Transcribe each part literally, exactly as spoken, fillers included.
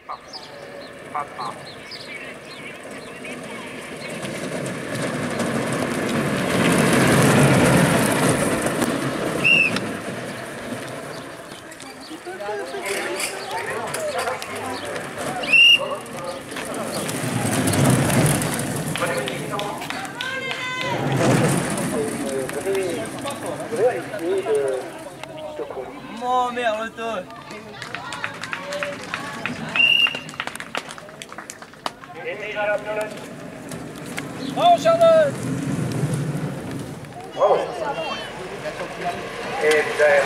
Papa. Oh merde, le taux. Oh Charlotte. Bravo. Et bien.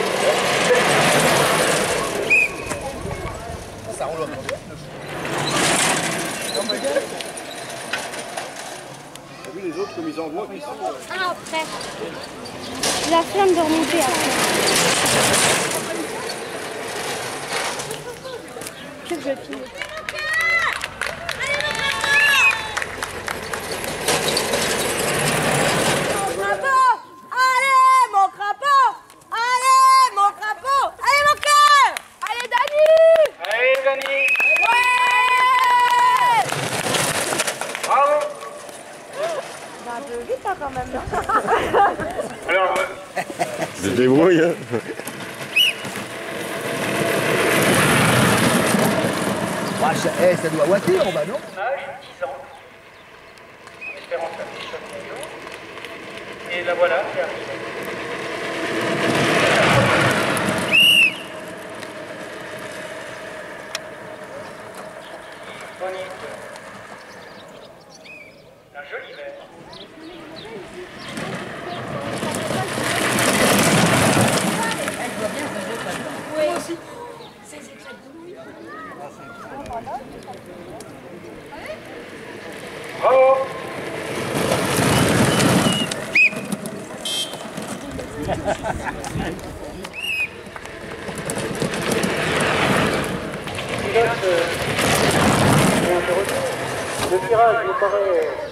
Ça roule. T'as vu les autres comme ils envoient comme ça? Ah, après. La flamme de remonter après. Je sais que je vais finir. Quand même. Alors, je débrouille. Hein. Ah, ça, eh, ça doit ouater en bas, non? dix ans. Espérance à et la voilà qui arrive. Bonite. Un joli verre. Oui. Aussi. Ça s'éclate de nuit. Bravo. Le tirage me paraît